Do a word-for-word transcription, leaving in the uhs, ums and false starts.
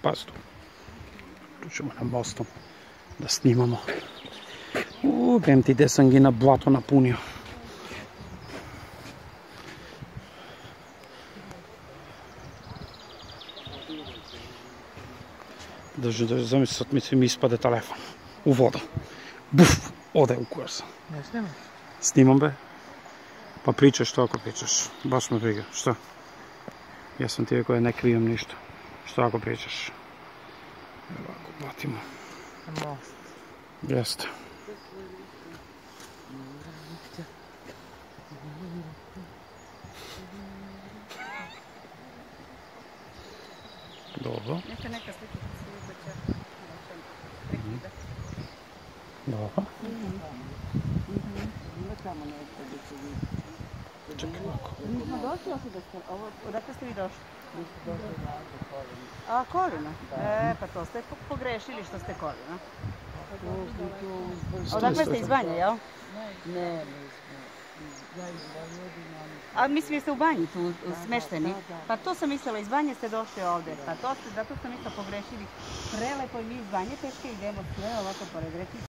Pazi tu. Tu ćemo na mostom da snimamo. Uuu, vem ti gde sam gi na blato napunio. Drži, drži, zamisli, sad mi mi ispade telefon. U vodu. Buf, ode u kurs. Ne snimam? Snimam be. Pa pričaš što ako pričaš. Baš me briga. Šta? Ja sam ti rekao da ne krijem ništa. Šta ako pričaš? Evo ako platimo. Most. Jeste. Dobro. Neka neka sličica se ubaća. Prekida. Dobro. Čekaj ovako. Nismo došli ovo, odakle ste vi došli? A, Kolina? E, pa to ste pogrešili što ste Kolina. Odakle ste iz Banja, jel? Ne, A mislim jeste u Banji tu smešteni? Pa to sam mislila, iz Banje ste došli ovdje. Pa to ste, zato sam mislila pogrešili. Prelepo i mi iz Banje teške idemo sve ovako pored reke